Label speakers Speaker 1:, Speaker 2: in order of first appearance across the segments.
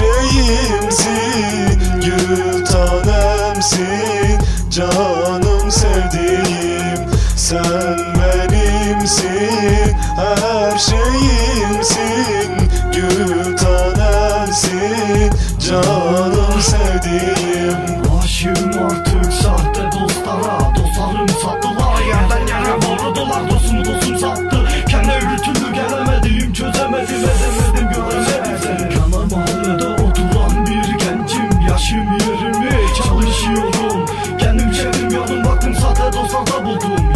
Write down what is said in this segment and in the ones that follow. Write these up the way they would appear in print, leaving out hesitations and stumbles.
Speaker 1: şeyimsin, gül tanemsin, canım sevdiğim. Sen benimsin, her şeyimsin, gül tanemsin, canım sevdiğim.
Speaker 2: Aşığım artık sahte dostlara, dostlarım sattılar, yerden yere vurdular. Dostumu dostum sattı, kendi bir türlü gelemedim, çözemedim, edemedim, göremedim seni. Yanar mahallede oturan bir gencim, yaşım 20, çalışıyorum, kendim çevirmiyorum, baktım sahte dostlarda buldum.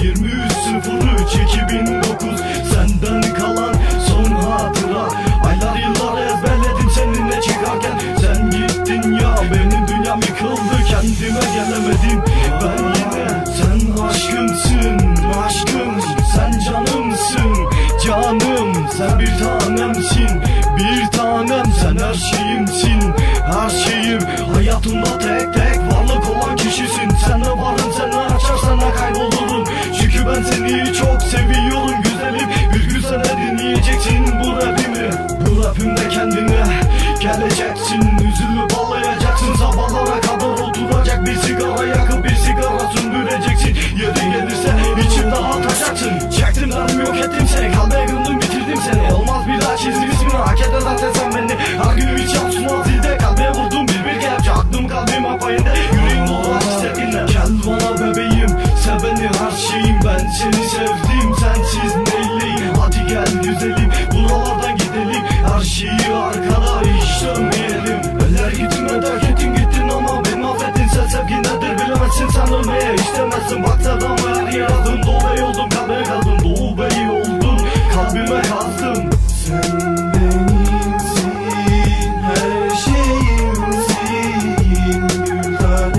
Speaker 2: 23.03.2009 senden kalan son hatıra, aylar yıllar ezberledim seninle çıkarken. Sen gittin ya, benim dünyam yıkıldı, kendime gelemedim ben yine. Sen aşkımsın, aşkım, sen canımsın, canım. Sen bir tanemsin, bir tanem, sen her şeyimsin, her şeyim. Hayatımda tek tek varlık olan kişisin. Sen de varım, sen de açarsan da kaybolurum. Çünkü ben seni çok seviyorum güzelim. Bir gün sen de dinleyeceksin bu rapimi. Bu rapimde kendine geleceksin, üzülüp ağlayacaksın. Sabahlara kadar oturacak, bir sigara yakıp bir sigara söndüreceksin. Yeri gelirse içimde atacaksın. Çektim derdim, yok ettim seni, kalbe gömdüm, bitirdim seni. Olmaz bir daha çizdim ismini, hak edersen sen beni. Her gün hiç yapsın zilde, kalbe vurdum bir kelepçe. Aklım kalbim apayında, yüreğim dolu hissettiğinde. Gel bana bebeğim, sev beni, her şeyim. Ben seni sevdim, sensiz neyleyim. Hadi gel güzelim, buralardan gidelim. Her şeyi arkada hiç dönmeyelim. Eller gitme terk ettin gittin ama beni affettin. Sen sevgi nedir bilemezsin, sen ölmeye istemezsin. Bak sevdamı her yer aldım, Doğu Bey oldum, kalbe kaldım. Doğu Bey oldum, kalbime kazdım.
Speaker 1: Sen benimsin, her şeyimsin, gül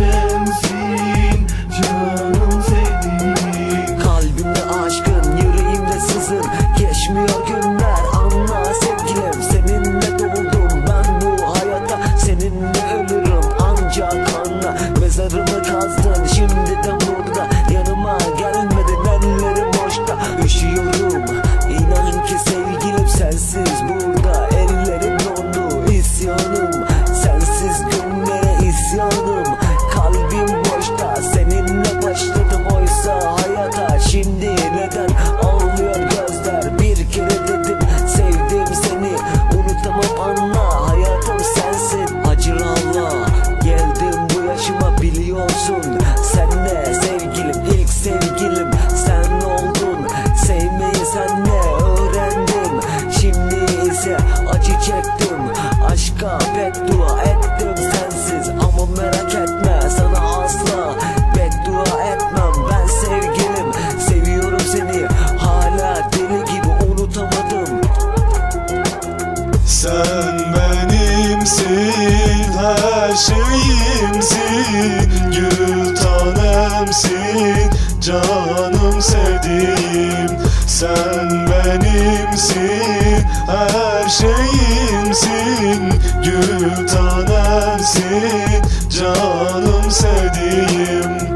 Speaker 1: tanemsin, canım sevdiğim.
Speaker 3: Kalbimde aşkın, yüreğimde sızın, geçmiyor günler, anla sevgilim. Seninle doğdum ben bu hayata, seninle ölürüm ancak anla. Mezarımı kazdın, şimdi de burada, yanıma gelmedin, ellerim boşta. Üşüyorum, inan ki sevgilim, sensiz burada ellerim dondu. İsyanım, sensiz günlere isyanım. Kalbim boşta, seninle başladım oysa hayata. Şimdi neden ağlıyor gözler? Bir kere dedim sevdim seni, unutamam anla. Hayatım sensin, acır Allah. Geldim bu yaşıma biliyorsun. Senle sevgilim, ilk sevgilim sen oldun. Sevmeyi senle öğrendim, şimdi ise acı çektim. Aşka beddua ettim sensiz, ama merak etme sana asla beddua etmem. Ben sevgilim, seviyorum seni, hala deli gibi unutamadım.
Speaker 1: Sen benimsin, her şeyimsin, gül tanemsin, canım sevdiğim. Sen benimsin, her şeyimsin, gül tanemsin, canım sevdiğim.